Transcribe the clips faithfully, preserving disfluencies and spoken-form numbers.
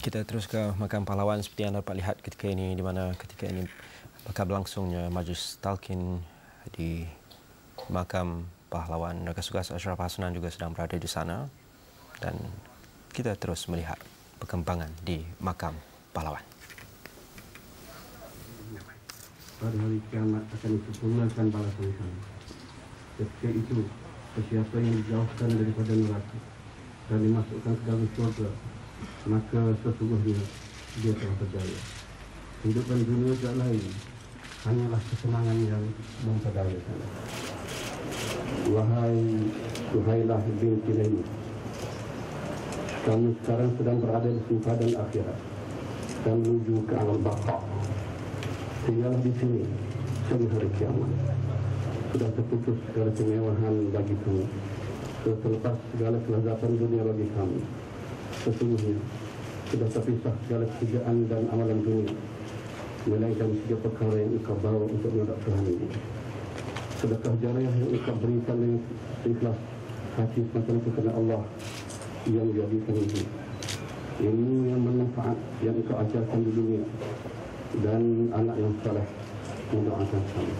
kita terus ke Makam Pahlawan seperti yang dapat lihat ketika ini, di mana ketika ini bakal berlangsungnya majlis talqin di Makam Pahlawan. Rakas-Tugas Ashraf Hasnan juga sedang berada di sana dan kita terus melihat perkembangan di Makam Pahlawan. Pada hari kiamat akan disempurnakan balasan kami. Ketika itu, sesiapa yang dijauhkan daripada neraka dan dimasukkan ke dalam surga, maka sesungguhnya dia telah berjaya. Kehidupan dunia tak lain hanyalah kesenangan yang memperdayakan. Wahai Suhailah binti Laini, kamu sekarang sedang berada di sempadan akhirat dan menuju ke alam baka. Tinggallah di sini sampai hari kiamat. Sudah terputus segala kemewahan bagi kamu. Sudah terlepas segala kelezatan dunia bagi kamu. Sesungguhnya sudah terpisah segala kerjaan dan amalan dunia, melainkan tiga perkara yang engkau bawa untuk menghadap Tuhan ini. Sedekah jariah yang engkau berikan dengan ikhlas hati semata-mata kerana Allah yang menjadikan itu. Ilmu yang bermanfaat yang engkau ajarkan di dunia, dan anak yang saleh mendoakan kamu.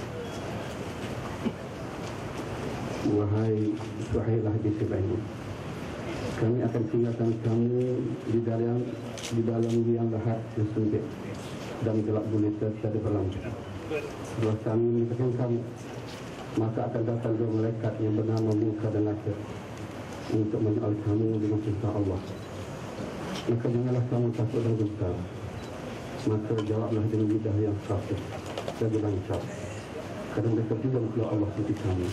Wahai Suhailah binti Laini, kami akan tinggalkan kamu di dalam di dalam liang lahat yang sempit dan gelap gulita tiada berlampu. Setelah kami menyatakan kamu, maka akan datang dua malaikat yang bernama Munkar dan Nakir untuk menyoal kamu dengan perintah Allah. Maka janganlah kamu takut dan gentar. Maka jawablah dengan lidah yang fasih dan lancar. Kerana mereka juga kalau Allah seperti kamu.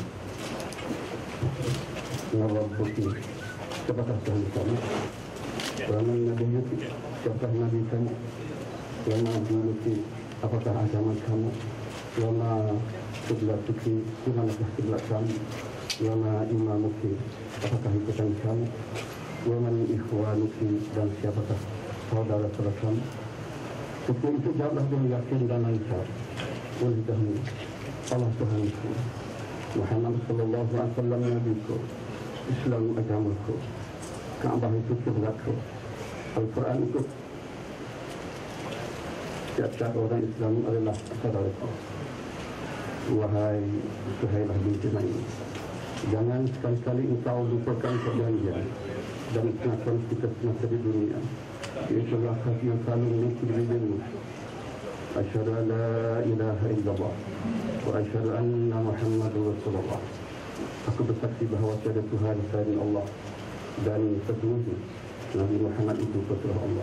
Nawab Bukti, siapakah Tuhan kamu? Selama Nabi Yusuf, siapakah Nabi kamu? Selama Nabi Yusuf, apakah agama kamu? Selama kiblat Tuki, di manakah kiblat kamu? Selama Imamuki, apakah ikutan kamu? Selama Ikhwanuki, dan siapakah saudara-saudara kamu? Setelah itu jawablah dengan yakin dan lancar. Oleh dahulu, Allah Tuhanku, Muhammad sallallahu alaihi wasallam nabiku, Islam agamaku, Kaabah itu kiblatku, Al-Quran itu setiap orang Islam adalah saudaraku. Wahai Suhailah binti Laini, jangan sekali-kali engkau lupakan perjanjian dan pengakuan kita semasa di dunia. Itulah hati yang selalu memiliki dirimu. Asyhadu an la ilaha illallah wa asyhadu anna Muhammadur Rasulullah. Aku bersaksi bahawa tiada Tuhan selain Allah dan sesungguhnya Nabi Muhammad itu putra Allah.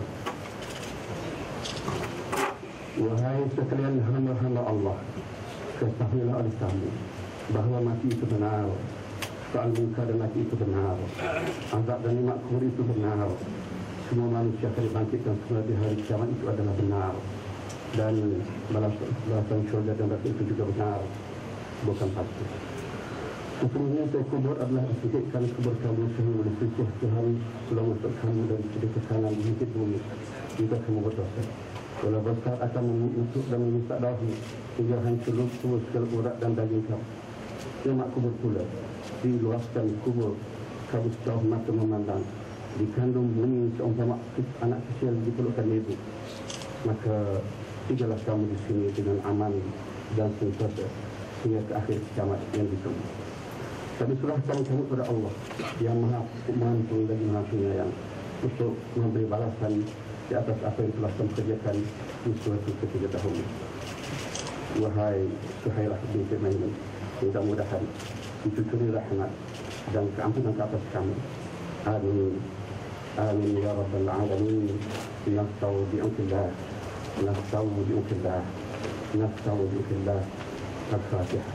Wahai sekalian hamba-hamba Allah, ketahuilah oleh kamu bahawa mati itu benar, soal muka dan mati itu benar, azab dan nikmat kubur itu benar. Semua manusia akan dibangkitkan semula di hari kiamat itu adalah benar, dan balasan syurga dan neraka itu juga benar, bukan palsu. Sesungguhnya saya kubur adalah sedikitkan kubur kamu sehingga disisih Tuhan pulang masuk kamu dan sedikit ke kanan di bukit bumi jika kamu berdosa. Walau besar akan menusuk dan merusak dahi hingga hancur kubur segala urat dan daging kamu. Semak kubur pula diluaskan kubur kamu sejauh mata memandang, dikandung benih seumpama anak kecil dipelukan ibu. Maka tinggallah kamu di sini dengan aman dan sentosa hingga ke akhir kiamat yang ditunggu. Kami serahkan kamu kepada Allah yang maha mampu lagi maha penyayang untuk memberi balasan di atas apa yang telah kamu kerjakan di suatu ketika dahulu. Wahai Suhailah binti Laini, mudah-mudahan dicurahkan rahmat dan keampunan ke atas kami. Amin. Amin ya rabbal alamin. Nasta'udzillah. Nasta'udzillah. Nasta'udzillah. Al-Fatihah.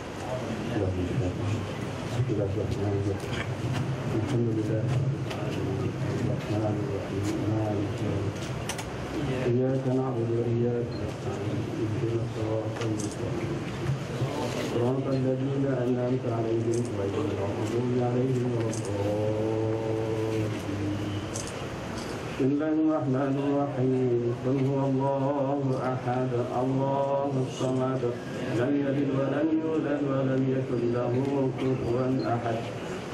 Bismillahirrahmanirrahim. Alhamdulillah. Iyyaka na'budu wa iyyaka nasta'in. Ihdinas siratal mustaqim. صراط الذين أنعمت عليهم غير المغضوب عليهم ولا الضالين. بسم الله الرحمن الرحيم. قل هو الله أحد الله الصمد لم يلد ولم يولد ولم يكن له كفوا أحد.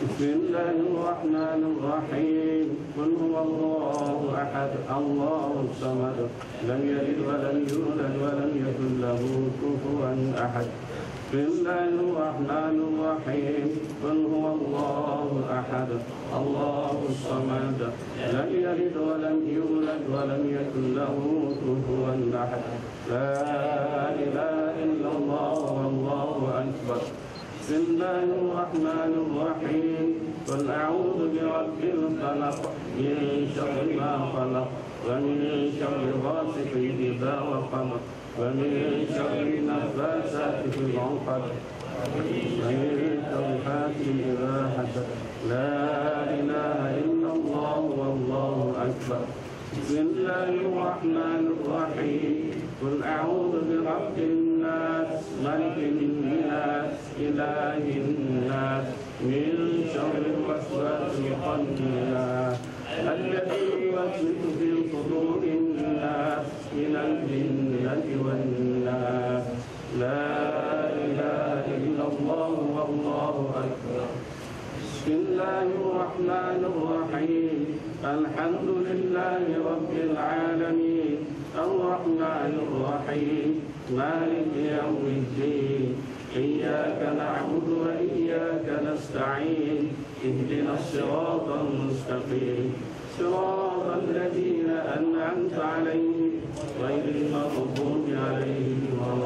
بسم الله الرحمن الرحيم قل هو الله أحد الله الصمد لم يلد ولم يولد ولم يكن له كفوا أحد بسم الله الرحمن الرحيم قل هو الله أحد الله الصمد لم يلد ولم يولد ولم يكن له كفوا أحد لا إله إلا الله والله أكبر بسم الله الرحمن الرحيم قل أعوذ برب الفلق من شر ما خلق ومن شر غاسق إذا وقب ومن شر النفاثات في العقد ومن شر حاسد إذا حسد لا إله إلا الله والله أكبر بسم الله الرحمن الرحيم قل أعوذ برب الناس ملك الناس إله الناس من شر الوسواس الخناس الذي يوسوس في صدور الناس من الجنة والناس لا إله إلا الله والله أكبر بسم الله الرحمن الرحيم الحمد لله رب العالمين الرحمن الرحيم مالك يوم الدين إياك نعبد وإياك نستعين اهدنا الصراط المستقيم صراط الذين أنعمت عليهم غير المغضوب عليهم ولا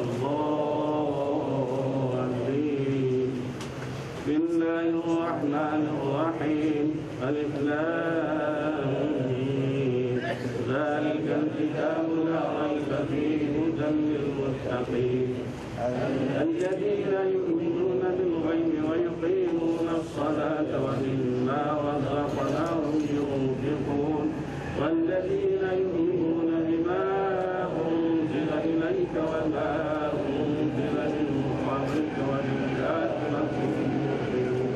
الضالين بسم الله الرحمن الرحيم ألف لام ميم ذلك الكتاب لا ريب فيه هدى للمتقين الذين يؤمنون بالغيب ويقيمون الصلاة ومما رزقناهم ينفقون والذين يؤمنون بما أنزل إليك وما أنزل من قبلك وبالآخرة هم يوقنون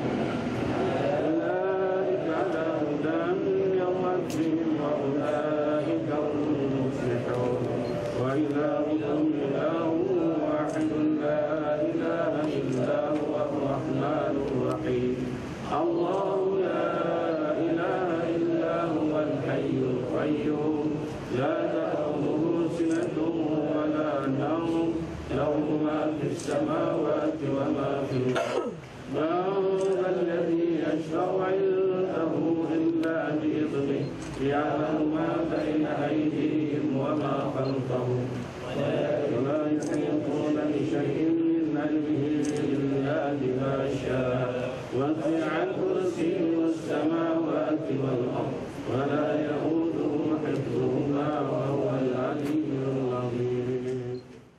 أولئك على هدى من ربهم وأولئك هم المفلحون وإلهكم إله واحد لا إله إلا هو الرحمن الرحيم الله لا إله إلا هو الحي القيوم لا تأخذه سنة ولا نوم له ما في السماوات وما في الأرض من ذا الذي يشفع عنده إلا بإذنه يعلم ما بين أيديهم وما خلفهم ولا يحيطون بشيء من علمه إلا بما شاء وسع كرسيه السماوات والأرض ولا يئوده حفظهما وهو العلي العظيم.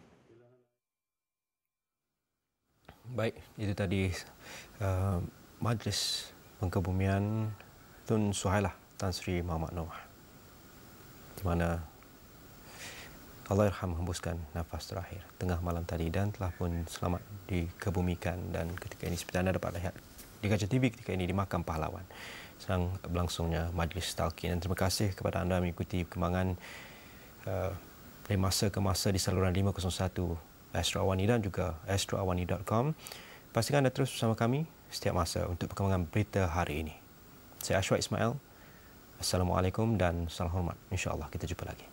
Baik, itu tadi uh, Majlis Pengkebumian Tun Suhailah Tan Sri Muhammad Noor, di mana Allahyarham hembuskan nafas terakhir tengah malam tadi dan telah pun selamat dikebumikan, dan ketika ini seperti anda dapat lihat di Kaca T V ketika ini di Makam Pahlawan sedang berlangsungnya majlis talqin. Dan terima kasih kepada anda mengikuti perkembangan uh, dari masa ke masa di saluran lima kosong satu Astro Awani dan juga astro awani dot com. Pastikan anda terus bersama kami setiap masa untuk perkembangan berita hari ini. Saya Ashwa Ismail. Assalamualaikum dan salam hormat. InsyaAllah kita jumpa lagi.